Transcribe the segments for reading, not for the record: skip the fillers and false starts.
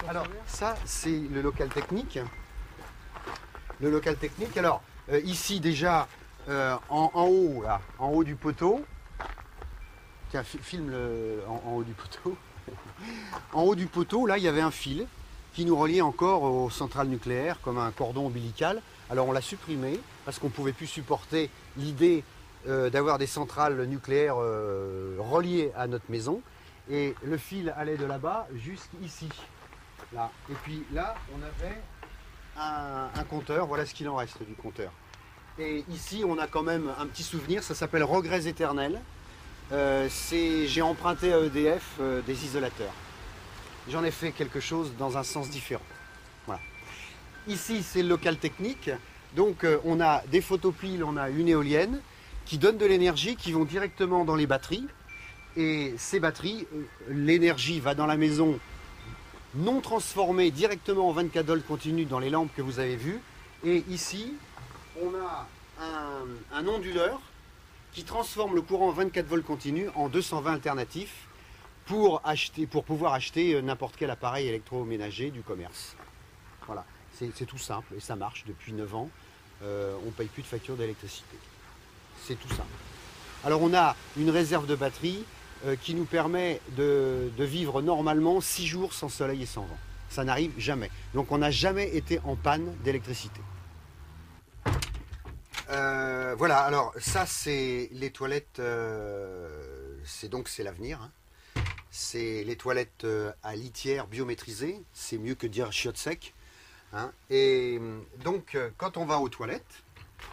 Alors, ça, c'est le local technique. Le local technique. Alors, ici, déjà, en haut, là, en haut du poteau. Tiens, filme en haut du poteau. En haut du poteau, là, il y avait un fil qui nous reliait encore aux centrales nucléaires, comme un cordon ombilical. Alors, on l'a supprimé parce qu'on ne pouvait plus supporter l'idée d'avoir des centrales nucléaires reliées à notre maison. Et le fil allait de là-bas jusqu'ici. Là. Et puis là, on avait un compteur. Voilà ce qu'il en reste du compteur. Et ici, on a quand même un petit souvenir. Ça s'appelle Regrets éternels. J'ai emprunté à EDF des isolateurs. J'en ai fait quelque chose dans un sens différent. Voilà. Ici, c'est le local technique. Donc, on a des photopiles, on a une éolienne qui donne de l'énergie qui vont directement dans les batteries. Et ces batteries, l'énergie va dans la maison non transformée directement en 24 volts continu dans les lampes que vous avez vues. Et ici, on a un onduleur qui transforme le courant 24 volts continu en 220 alternatifs pour pouvoir acheter n'importe quel appareil électroménager du commerce. Voilà, c'est tout simple et ça marche depuis 9 ans. On ne paye plus de facture d'électricité. C'est tout simple. Alors on a une réserve de batterie qui nous permet de vivre normalement 6 jours sans soleil et sans vent. Ça n'arrive jamais. Donc on n'a jamais été en panne d'électricité. Voilà, alors ça c'est les toilettes, c'est l'avenir. Hein. C'est les toilettes à litière biométrisée, c'est mieux que dire chiottes sec. Hein. Et donc quand on va aux toilettes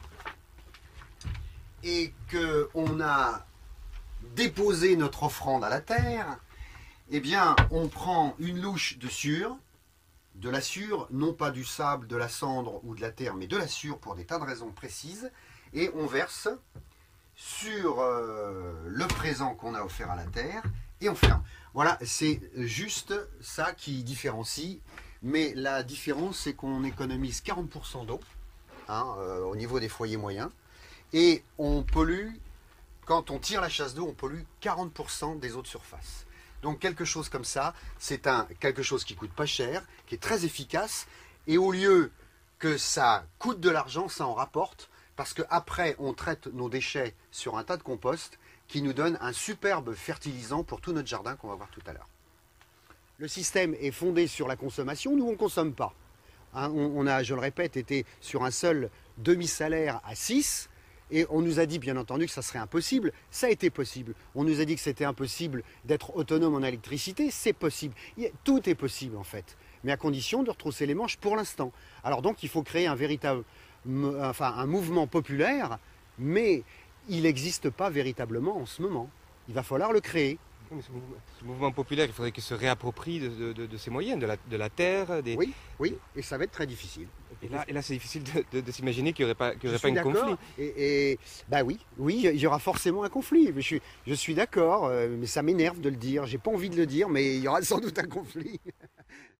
et qu'on a déposé notre offrande à la terre, eh bien on prend une louche de sûre, non pas du sable, de la cendre ou de la terre, mais de la sûre pour des tas de raisons précises, et on verse sur le présent qu'on a offert à la terre, et on ferme. Voilà, c'est juste ça qui différencie, mais la différence c'est qu'on économise 40% d'eau, hein, au niveau des foyers moyens, et on pollue, quand on tire la chasse d'eau, on pollue 40% des eaux de surface. Donc quelque chose comme ça, c'est quelque chose qui coûte pas cher, qui est très efficace, et au lieu que ça coûte de l'argent, ça en rapporte, parce qu'après on traite nos déchets sur un tas de compost qui nous donne un superbe fertilisant pour tout notre jardin qu'on va voir tout à l'heure. Le système est fondé sur la consommation, nous on ne consomme pas. Hein, on a, je le répète, été sur un seul demi-salaire à 6, et on nous a dit bien entendu que ça serait impossible, ça a été possible. On nous a dit que c'était impossible d'être autonome en électricité, c'est possible. Tout est possible en fait, mais à condition de retrousser les manches pour l'instant. Alors donc il faut créer un mouvement populaire, mais il n'existe pas véritablement en ce moment. Il va falloir le créer. Ce mouvement populaire, il faudrait qu'il se réapproprie de ses moyens, de la terre. Oui, et ça va être très difficile. Et là c'est difficile de s'imaginer qu'il n'y aurait pas un conflit. Bah oui, il y aura forcément un conflit. Je suis d'accord, mais ça m'énerve de le dire. J'ai pas envie de le dire, mais il y aura sans doute un conflit.